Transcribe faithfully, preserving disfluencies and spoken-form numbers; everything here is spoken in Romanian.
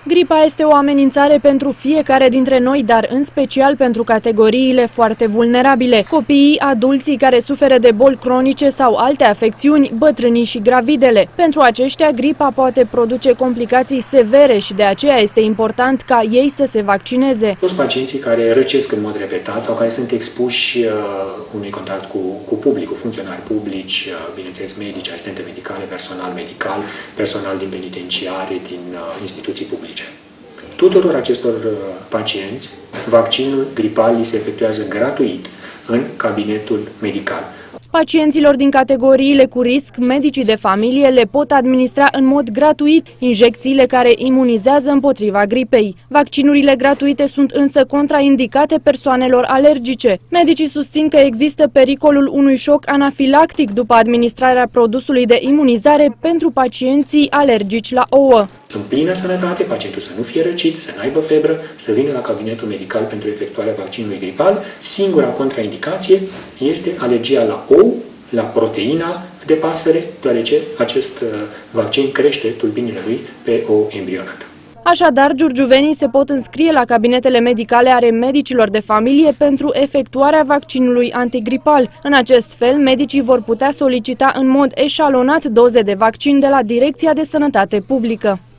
Gripa este o amenințare pentru fiecare dintre noi, dar în special pentru categoriile foarte vulnerabile, copiii, adulții care suferă de boli cronice sau alte afecțiuni, bătrânii și gravidele. Pentru aceștia, gripa poate produce complicații severe și de aceea este important ca ei să se vaccineze. Toți pacienții care răcesc în mod repetat sau care sunt expuși uh, unui contact cu, cu publicul, funcționari publici, uh, bineînțeles medici, asistente medicale, personal medical, personal din penitenciare, din uh, instituții publice. Tuturor acestor pacienți, vaccinul gripal li se efectuează gratuit în cabinetul medical. Pacienților din categoriile cu risc, medicii de familie le pot administra în mod gratuit injecțiile care imunizează împotriva gripei. Vaccinurile gratuite sunt însă contraindicate persoanelor alergice. Medicii susțin că există pericolul unui șoc anafilactic după administrarea produsului de imunizare pentru pacienții alergici la ouă. În plină sănătate, pacientul să nu fie răcit, să n-aibă febră, să vină la cabinetul medical pentru efectuarea vaccinului gripal. Singura contraindicație este alergia la ou, la proteina de pasăre, deoarece acest vaccin crește tulpinile lui pe ou embrionată. Așadar, giurgiuvenii se pot înscrie la cabinetele medicale ale medicilor de familie pentru efectuarea vaccinului antigripal. În acest fel, medicii vor putea solicita în mod eșalonat doze de vaccin de la Direcția de Sănătate Publică.